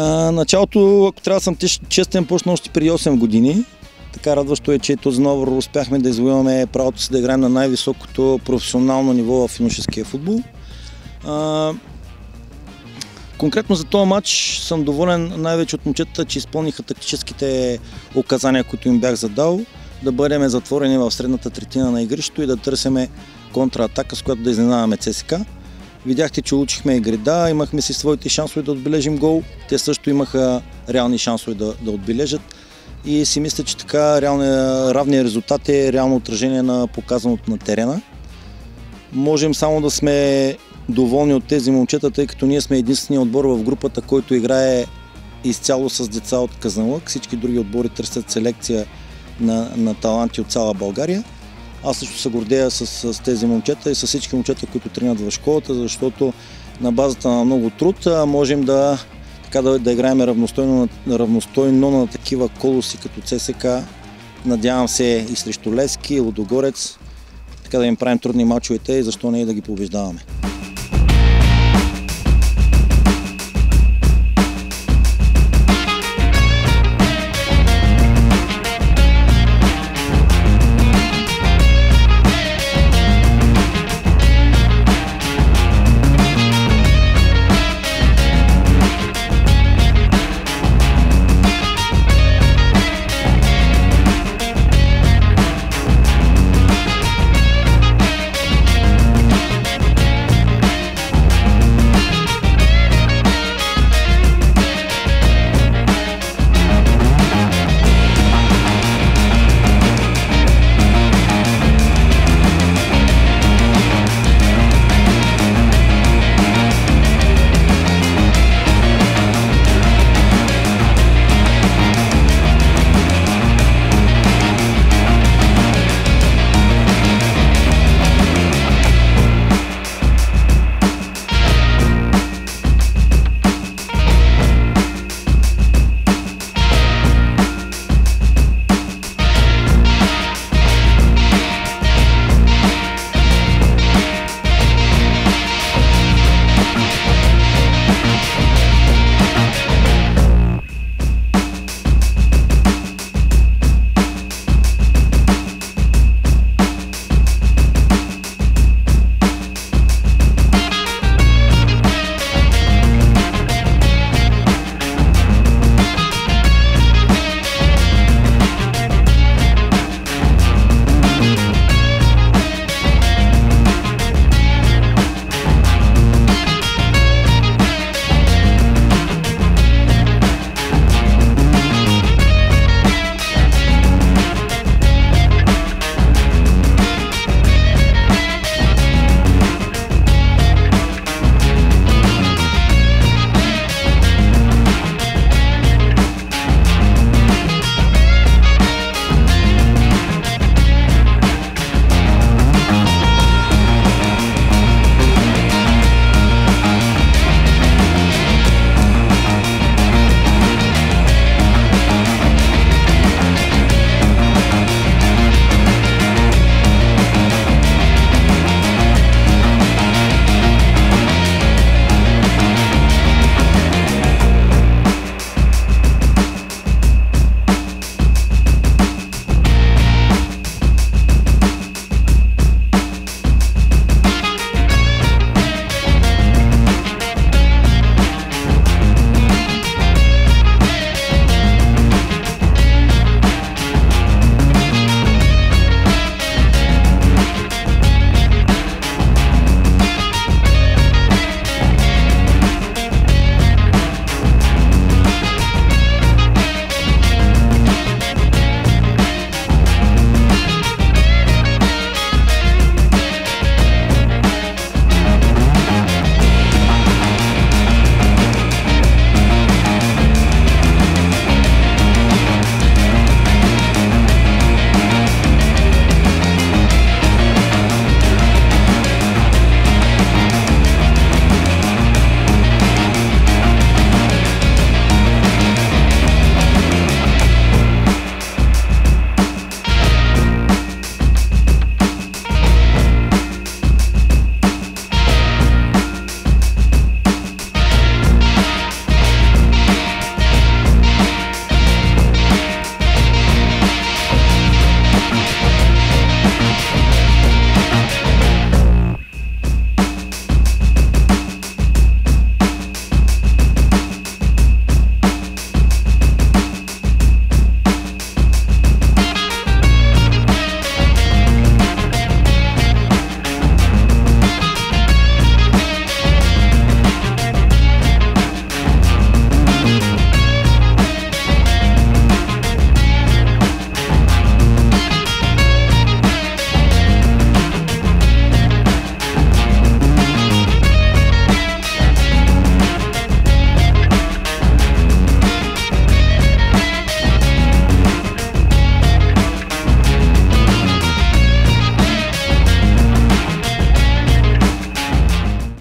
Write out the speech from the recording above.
Началото, ако трябва да съм честен, почна още преди 8 години. Така радващо е, че този новър успяхме да извоюваме правото си да играем на най-високото професионално ниво в юношеския футбол. Конкретно за този матч съм доволен най-вече от момчетата, че изпълниха тактическите указания, които им бях задал, да бъдем затворени в средната третина на игрището и да търсиме контратака, с която да изненадаме ЦСКА. Видяхте, че учихме игри. Да, имахме си своите шансове да отбележим гол. Те също имаха реални шансове да отбележат. И си мисля, че така равният резултат е реално отражение на показаното на терена. Можем само да сме доволни от тези момчета, тъй като ние сме единственият отбор в групата, който играе изцяло с деца от Казанлък. Всички други отбори търсят селекция на таланти от цяла България. Аз също се гордея с тези момчета и с всички момчета, които тренират в школата, защото на базата на много труд можем да играем равностойно на такива колоси като ЦСКА. Надявам се и срещу Левски, и Лудогорец, така да им правим трудни мачовете и защо не и да ги побеждаваме.